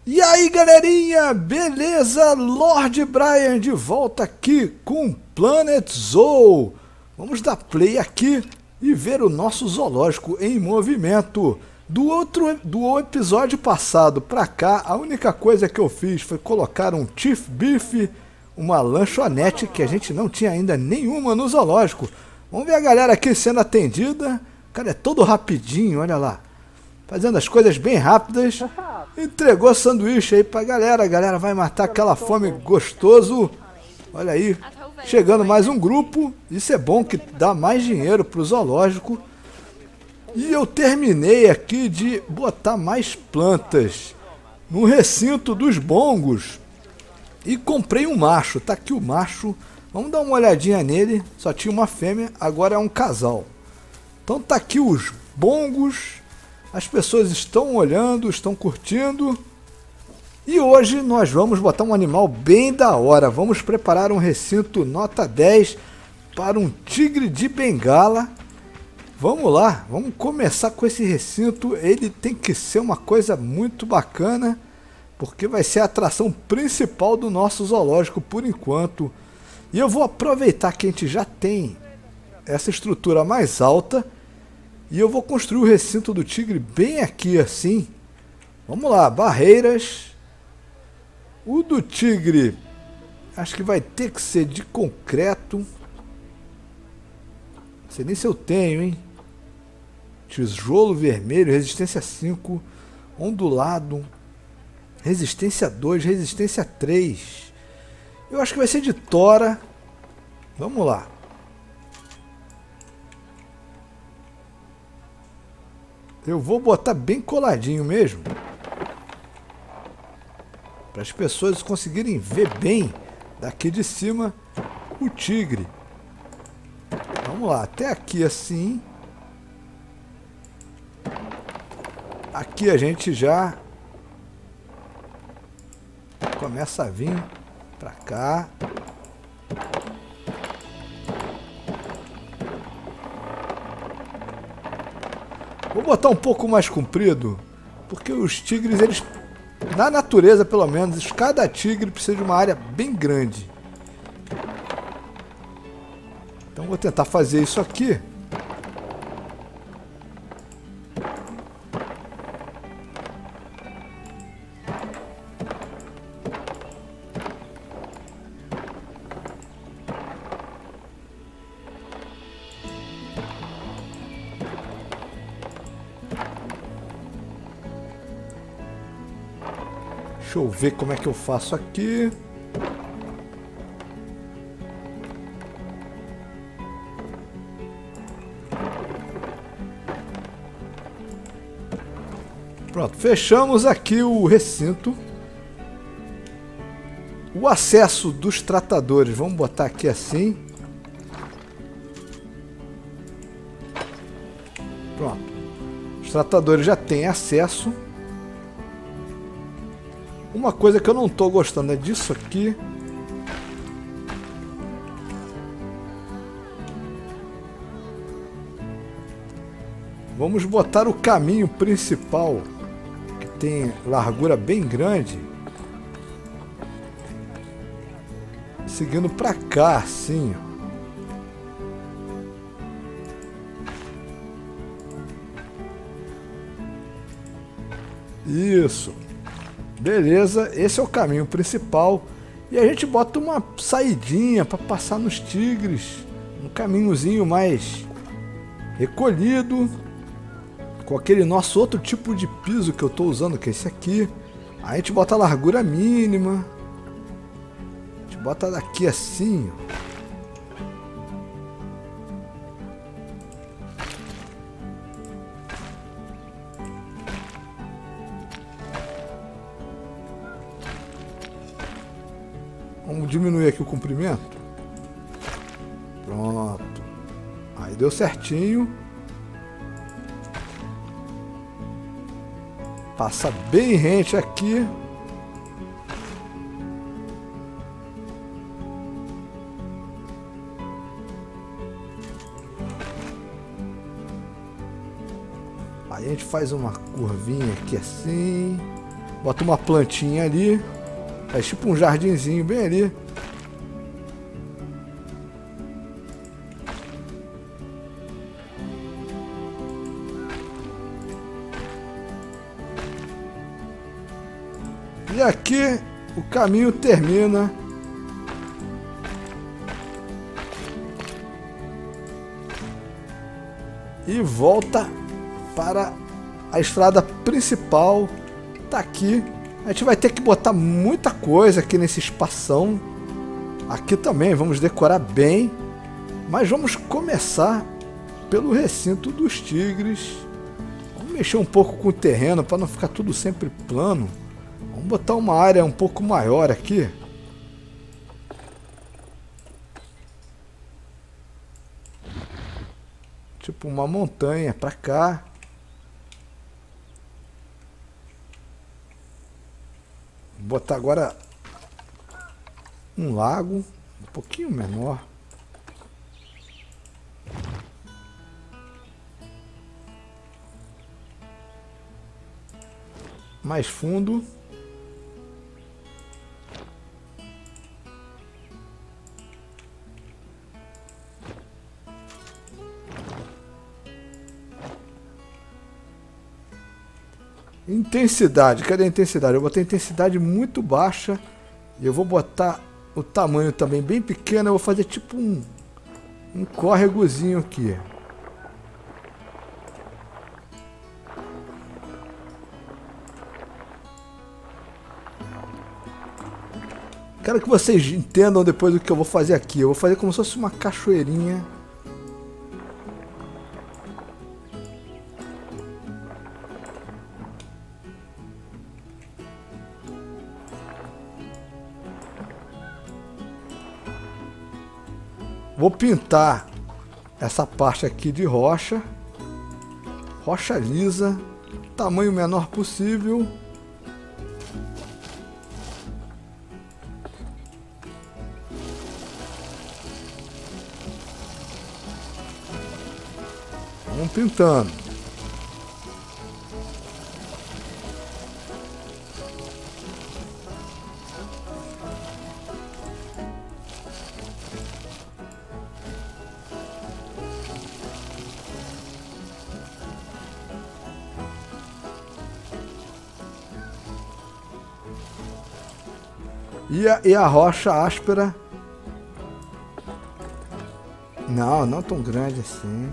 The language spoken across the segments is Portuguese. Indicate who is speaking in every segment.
Speaker 1: E aí galerinha, beleza? Lord Brian de volta aqui com Planet Zoo. Vamos dar play aqui e ver o nosso zoológico em movimento. Do episódio passado pra cá, a única coisa que eu fiz foi colocar um Chief Beef, uma lanchonete que a gente não tinha ainda nenhuma no zoológico. Vamos ver a galera aqui sendo atendida. O cara é todo rapidinho, olha lá. Fazendo as coisas bem rápidas. Entregou sanduíche aí pra galera. A galera vai matar aquela fome gostoso. Olha aí. Chegando mais um grupo. Isso é bom que dá mais dinheiro pro zoológico. E eu terminei aqui de botar mais plantas no recinto dos bongos. E comprei um macho. Tá aqui o macho. Vamos dar uma olhadinha nele. Só tinha uma fêmea, agora é um casal. Então tá aqui os bongos. As pessoas estão olhando, estão curtindo. E hoje nós vamos botar um animal bem da hora. Vamos preparar um recinto nota 10 para um tigre de bengala. Vamos lá, vamos começar com esse recinto. Ele tem que ser uma coisa muito bacana, porque vai ser a atração principal do nosso zoológico por enquanto. E eu vou aproveitar que a gente já tem essa estrutura mais alta. E eu vou construir o recinto do tigre bem aqui assim. Vamos lá, barreiras. O do tigre, acho que vai ter que ser de concreto. Não sei nem se eu tenho, hein? Tijolo vermelho, resistência 5. Ondulado. Resistência 2, resistência 3. Eu acho que vai ser de tora. Vamos lá. Eu vou botar bem coladinho mesmo. Para as pessoas conseguirem ver bem daqui de cima o tigre. Vamos lá, até aqui assim. Aqui a gente já começa a vir para cá. Vou botar um pouco mais comprido, porque os tigres, eles, na natureza pelo menos, cada tigre precisa de uma área bem grande. Então vou tentar fazer isso aqui. Deixa eu ver como é que eu faço aqui. Pronto, fechamos aqui o recinto. O acesso dos tratadores, vamos botar aqui assim. Pronto. Os tratadores já têm acesso. Uma coisa que eu não estou gostando é disso aqui. Vamos botar o caminho principal, que tem largura bem grande, seguindo para cá, assim. Isso. Beleza, esse é o caminho principal. E a gente bota uma saidinha para passar nos tigres. Um caminhozinho mais recolhido. Com aquele nosso outro tipo de piso que eu estou usando, que é esse aqui. Aí a gente bota a largura mínima. A gente bota daqui assim, ó. Vamos diminuir aqui o comprimento. Pronto. Aí deu certinho. Passa bem rente aqui. Aí a gente faz uma curvinha aqui assim. Bota uma plantinha ali. É tipo um jardinzinho bem ali. E aqui o caminho termina. E volta para a estrada principal. Tá aqui. A gente vai ter que botar muita coisa aqui nesse espação. Aqui também vamos decorar bem. Mas vamos começar pelo recinto dos tigres. Vamos mexer um pouco com o terreno para não ficar tudo sempre plano. Vamos botar uma área um pouco maior aqui. Tipo uma montanha para cá. Vou botar agora um lago um pouquinho menor. Mais fundo. Intensidade, cadê a intensidade? Eu botei intensidade muito baixa e eu vou botar o tamanho também bem pequeno. Eu vou fazer tipo um córregozinho aqui. Quero que vocês entendam depois o que eu vou fazer aqui. Eu vou fazer como se fosse uma cachoeirinha. Vou pintar essa parte aqui de rocha. Rocha lisa. Tamanho menor possível. Vamos pintando. E a rocha áspera? Não, não tão grande assim.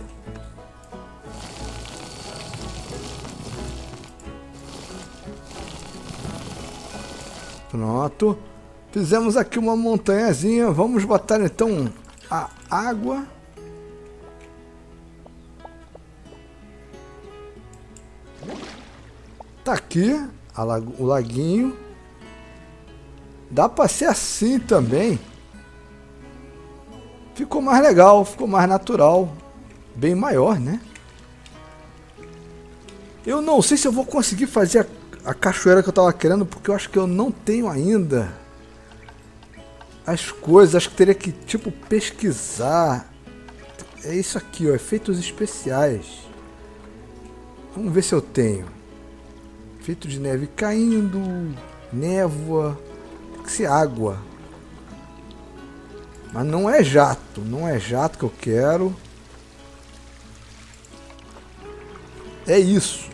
Speaker 1: Pronto. Fizemos aqui uma montanhazinha. Vamos botar então a água. Tá aqui o laguinho. Dá para ser assim também. Ficou mais legal, ficou mais natural. Bem maior, né? Eu não sei se eu vou conseguir fazer a cachoeira que eu tava querendo, porque eu acho que eu não tenho ainda as coisas. Acho que teria que, tipo, pesquisar. É isso aqui, ó, efeitos especiais. Vamos ver se eu tenho. Efeito de neve caindo, névoa. Tem que ser água. Mas não é jato, não é jato que eu quero. É isso.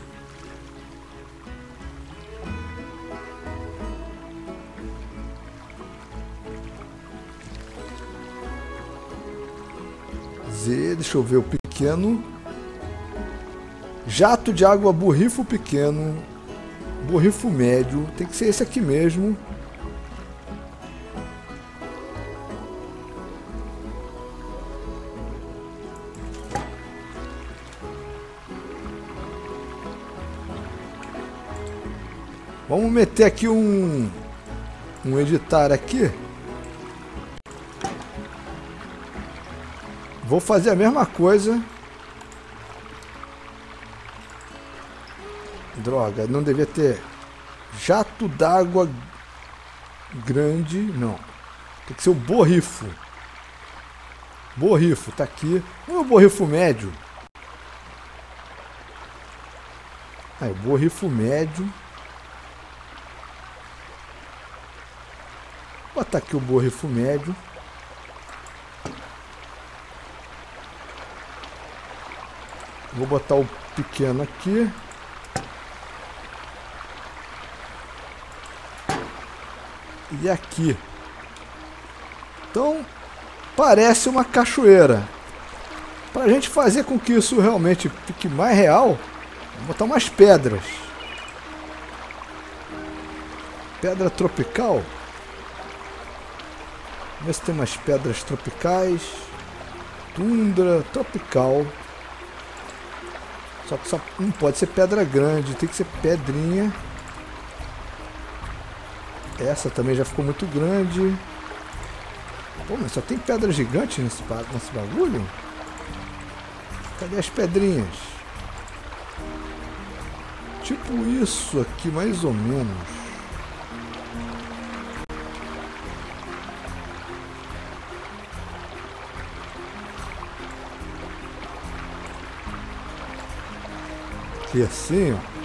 Speaker 1: Z, deixa eu ver o pequeno. Jato de água, borrifo pequeno. Borrifo médio. Tem que ser esse aqui mesmo. Vamos meter aqui um editar aqui. Vou fazer a mesma coisa. Droga, não devia ter jato d'água grande, não. Tem que ser o borrifo. Borrifo, tá aqui. Não é o borrifo médio. Aí, o borrifo médio. Vou botar aqui o borrifo médio. Vou botar o pequeno aqui. E aqui. Então, parece uma cachoeira. Para a gente fazer com que isso realmente fique mais real, vou botar umas pedras. Pedra tropical. Vamos ver se tem umas pedras tropicais. Tundra tropical. Só que só não pode ser pedra grande, tem que ser pedrinha. Essa também já ficou muito grande. Pô, mas só tem pedra gigante nesse bagulho? Cadê as pedrinhas? Tipo isso aqui, mais ou menos. Aqui assim, ó.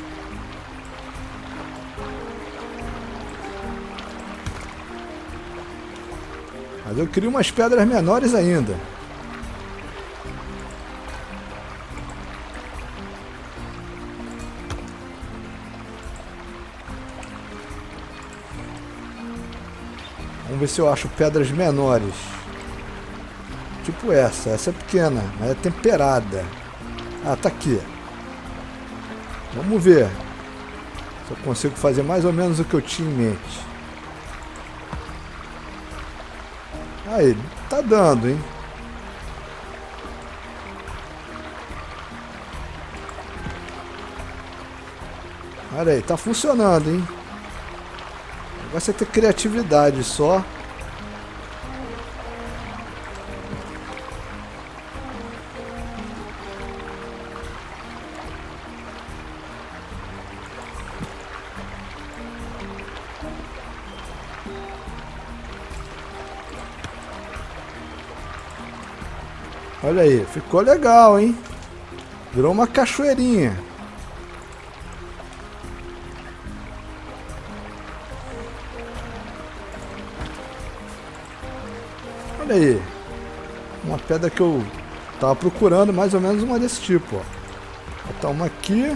Speaker 1: Mas eu queria umas pedras menores ainda. Vamos ver se eu acho pedras menores. Tipo essa. Essa é pequena, mas é temperada. Ah, tá aqui. Vamos ver se eu consigo fazer mais ou menos o que eu tinha em mente. Aí, tá dando, hein? Olha aí, tá funcionando, hein? Vai ser ter criatividade só. Olha aí, ficou legal, hein? Virou uma cachoeirinha. Olha aí. Uma pedra que eu tava procurando, mais ou menos uma desse tipo, ó. Vou botar uma aqui.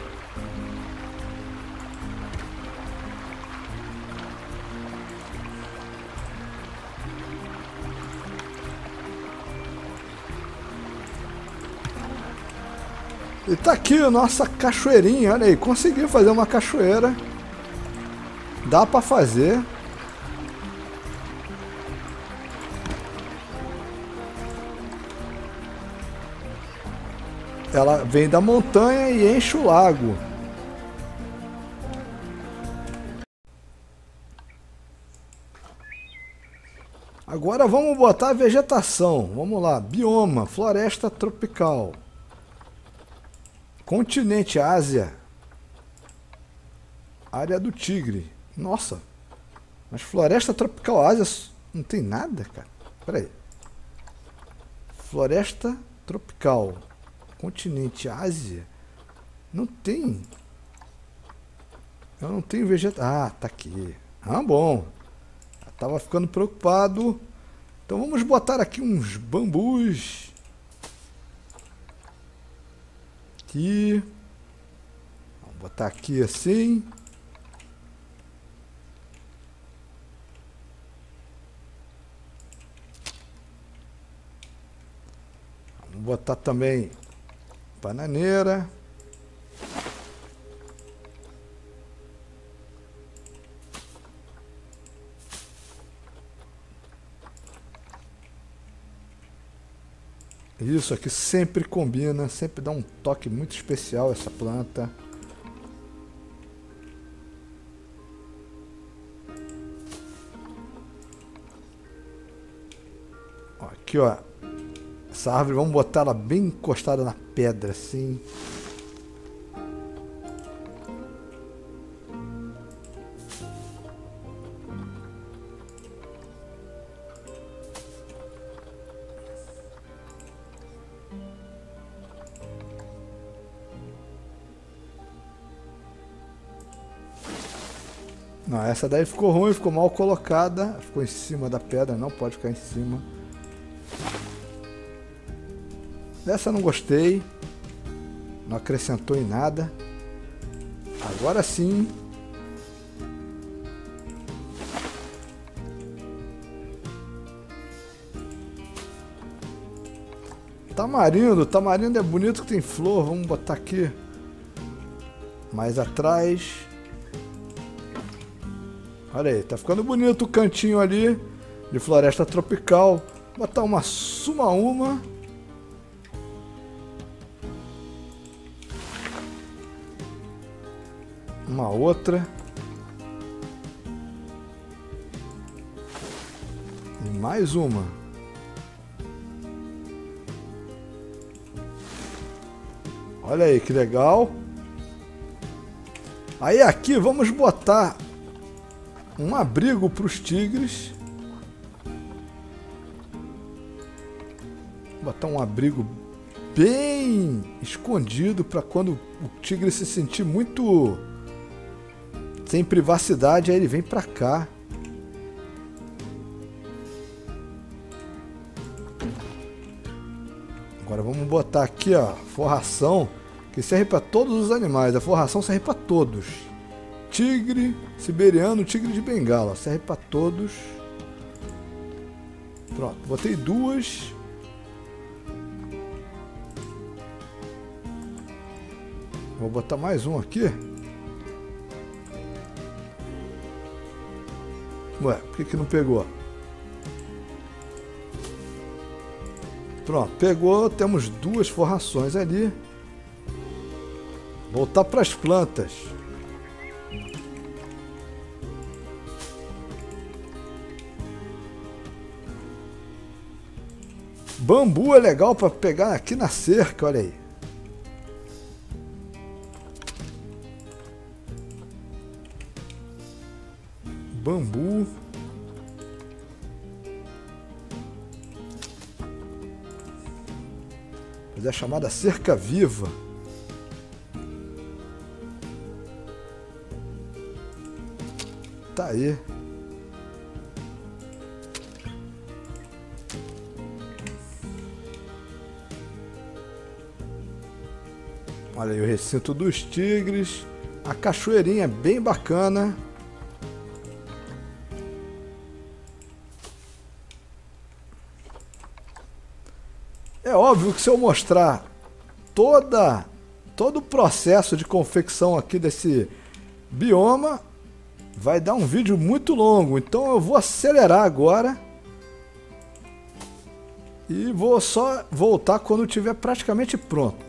Speaker 1: E tá aqui a nossa cachoeirinha, olha aí, consegui fazer uma cachoeira. Dá pra fazer. Ela vem da montanha e enche o lago. Agora vamos botar a vegetação. Vamos lá, bioma, floresta tropical. Continente Ásia. Área do Tigre. Nossa. Mas floresta tropical Ásia não tem nada, cara. Pera aí. Floresta tropical. Continente Ásia. Não tem. Eu não tenho vegetação. Ah, tá aqui. Ah, bom. Eu tava ficando preocupado. Então vamos botar aqui uns bambus. Aqui. Vamos botar aqui assim. Vamos botar também bananeira. Isso aqui sempre combina, sempre dá um toque muito especial essa planta. Ó, aqui, ó. Essa árvore, vamos botar ela bem encostada na pedra, assim. Não, essa daí ficou ruim, ficou mal colocada. Ficou em cima da pedra, não pode ficar em cima. Dessa não gostei. Não acrescentou em nada. Agora sim. Tamarindo. Tamarindo é bonito que tem flor. Vamos botar aqui. Mais atrás. Olha aí, tá ficando bonito o cantinho ali de floresta tropical. Vou botar uma sumaúma. Uma outra. E mais uma. Olha aí que legal. Aí aqui vamos botar um abrigo para os tigres. Botar um abrigo bem escondido para quando o tigre se sentir muito sem privacidade, aí ele vem para cá. Agora vamos botar aqui, ó, forração, que serve para todos os animais. A forração serve para todos. Tigre siberiano, tigre de bengala, serve para todos. Pronto, botei duas. Vou botar mais um aqui. Ué, por que não pegou? Pronto, pegou. Temos duas forrações ali. Voltar para as plantas. Bambu é legal para pegar aqui na cerca, olha aí. Bambu. Fazer a chamada cerca viva. Tá aí. Olha aí o recinto dos tigres. A cachoeirinha é bem bacana. É óbvio que se eu mostrar todo o processo de confecção aqui desse bioma, vai dar um vídeo muito longo. Então eu vou acelerar agora. E vou só voltar quando estiver praticamente pronto.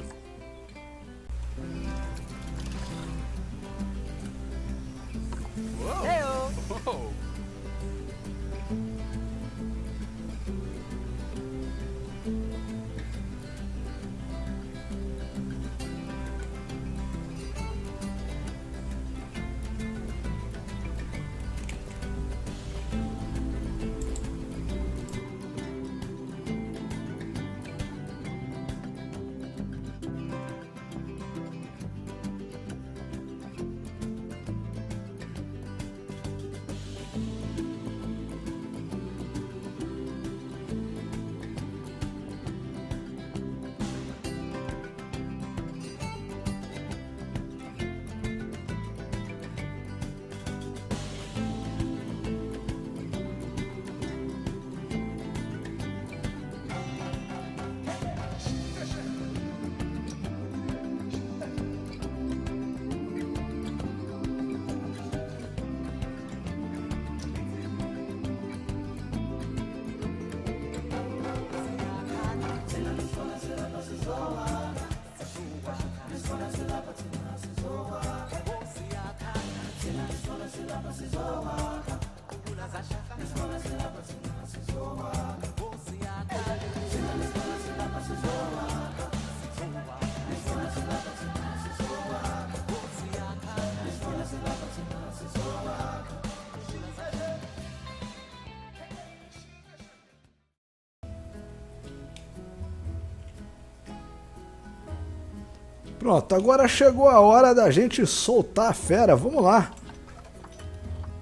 Speaker 1: Pronto, agora chegou a hora da gente soltar a fera. Vamos lá.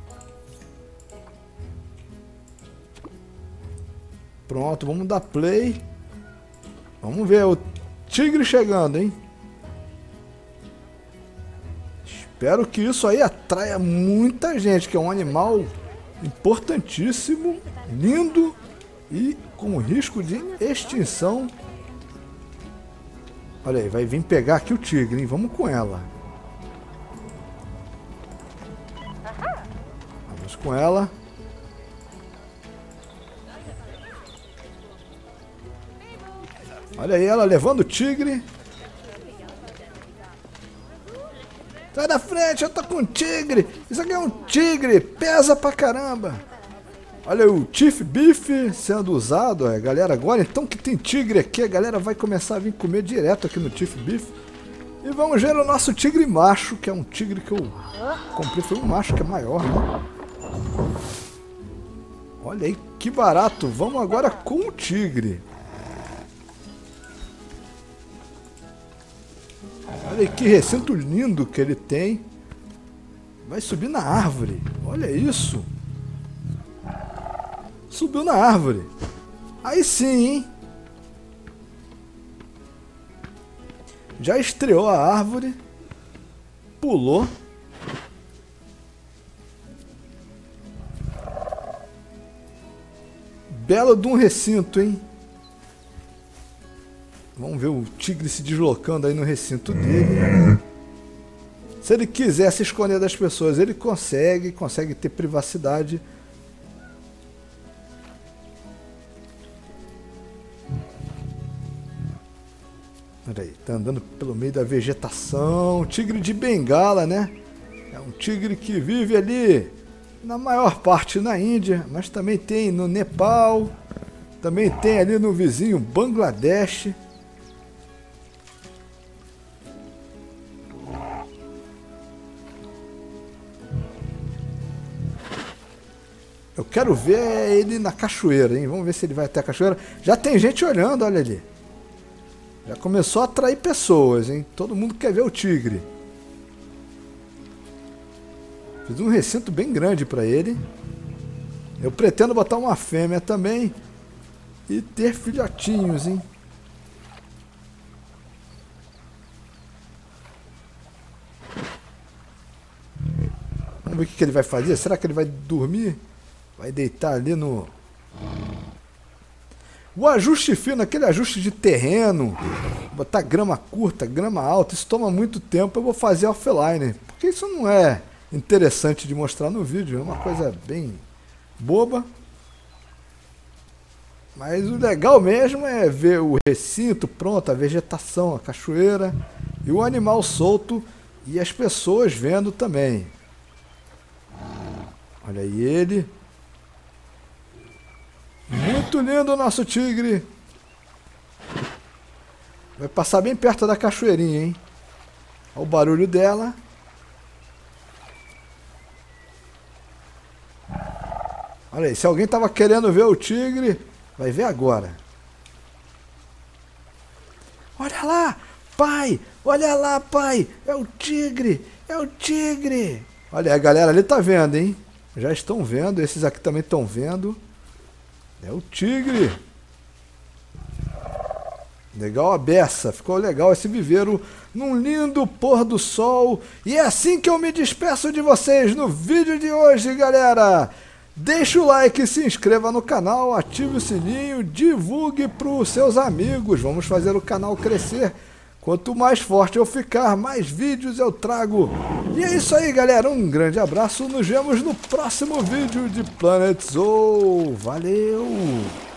Speaker 1: Pronto, vamos dar play. Vamos ver o tigre chegando, hein? Espero que isso aí atraia muita gente, que é um animal importantíssimo, lindo e com risco de extinção. Olha aí, vai vir pegar aqui o tigre, hein? Vamos com ela. Vamos com ela. Olha aí ela levando o tigre. Sai da frente, eu tô com um tigre. Isso aqui é um tigre, pesa pra caramba. Olha o Chief Beef sendo usado, galera. Agora então que tem tigre aqui, a galera vai começar a vir comer direto aqui no Chief Beef. E vamos ver o nosso tigre macho, que é um tigre que eu comprei. Foi um macho que é maior, né? Olha aí que barato. Vamos agora com o tigre. Olha aí que recinto lindo que ele tem. Vai subir na árvore. Olha isso. Subiu na árvore. Aí sim, hein? Já estreou a árvore. Pulou. Belo de um recinto, hein? Vamos ver o tigre se deslocando aí no recinto dele. Se ele quiser se esconder das pessoas, ele consegue ter privacidade. Olha aí, tá andando pelo meio da vegetação. Tigre de Bengala, né? É um tigre que vive ali na maior parte na Índia, mas também tem no Nepal, também tem ali no vizinho Bangladesh. Eu quero ver ele na cachoeira, hein? Vamos ver se ele vai até a cachoeira. Já tem gente olhando, olha ali. Já começou a atrair pessoas, hein? Todo mundo quer ver o tigre. Fiz um recinto bem grande para ele. Eu pretendo botar uma fêmea também e ter filhotinhos, hein? Vamos ver o que ele vai fazer. Será que ele vai dormir? Vai deitar ali no... O ajuste fino, aquele ajuste de terreno, botar grama curta, grama alta, isso toma muito tempo, eu vou fazer offline, porque isso não é interessante de mostrar no vídeo, é uma coisa bem boba. Mas o legal mesmo é ver o recinto pronto, a vegetação, a cachoeira e o animal solto e as pessoas vendo também. Olha aí ele. Muito lindo o nosso tigre. Vai passar bem perto da cachoeirinha, hein? Olha o barulho dela. Olha aí, se alguém estava querendo ver o tigre, vai ver agora. Olha lá, pai! Olha lá, pai! É o tigre! É o tigre! Olha, a galera ali tá vendo, hein? Já estão vendo, esses aqui também estão vendo. É o tigre. Legal a beça, ficou legal esse viveiro num lindo pôr do sol. E é assim que eu me despeço de vocês no vídeo de hoje, galera. Deixa o like, se inscreva no canal, ative o sininho, divulgue para os seus amigos. Vamos fazer o canal crescer. Quanto mais forte eu ficar, mais vídeos eu trago. E é isso aí, galera. Um grande abraço. Nos vemos no próximo vídeo de Planet Zoo. Valeu!